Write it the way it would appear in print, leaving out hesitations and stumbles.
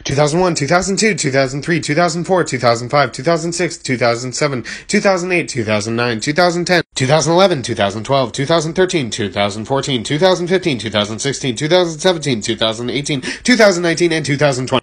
2001, 2002, 2003, 2004, 2005, 2006, 2007, 2008, 2009, 2010, 2011, 2012, 2013, 2014, 2015, 2016, 2017, 2018, 2019, and 2020.